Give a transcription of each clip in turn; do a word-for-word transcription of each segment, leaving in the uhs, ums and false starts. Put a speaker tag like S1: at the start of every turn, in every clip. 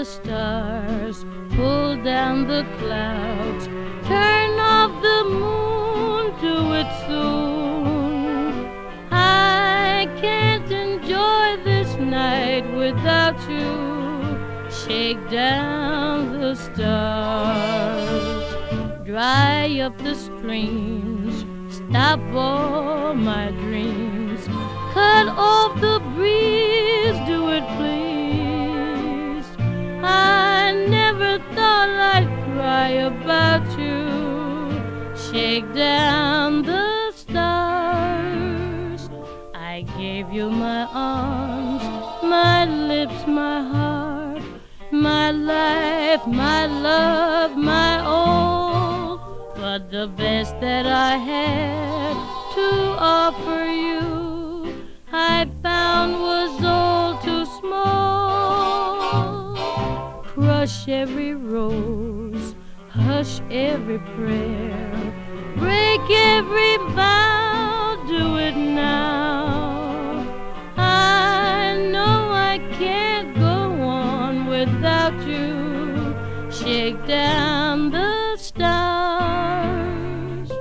S1: the stars, pull down the clouds, turn off the moon, do it soon. I can't enjoy this night without you. Shake down the stars, dry up the streams, stop all my dreams, cut off the breeze, do it please. I never thought I'd cry about you. Shake down the stars. I gave you my arms, my lips, my heart, my life, my love, my all. But the best that I had to offer you, I found was all too small. Crush every rose, hush every prayer, break every vow, do it now. I know I can't go on without you. Shake down the stars.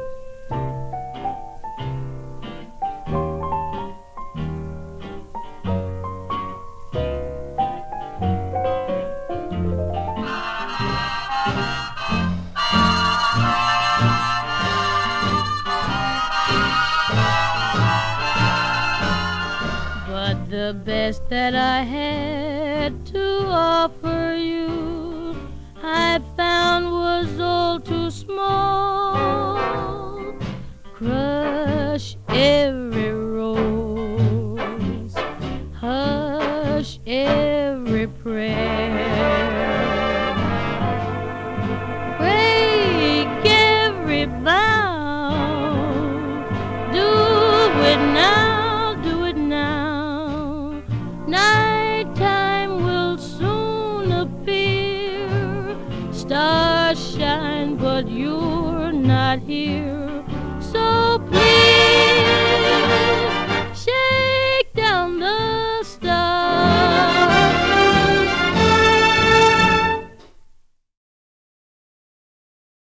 S1: But the best that I had to offer you, I found was all too small. Crush every rose, hush every prayer, break every vow, do it now, do it now. Nighttime will soon appear, stars shine, but you're not here.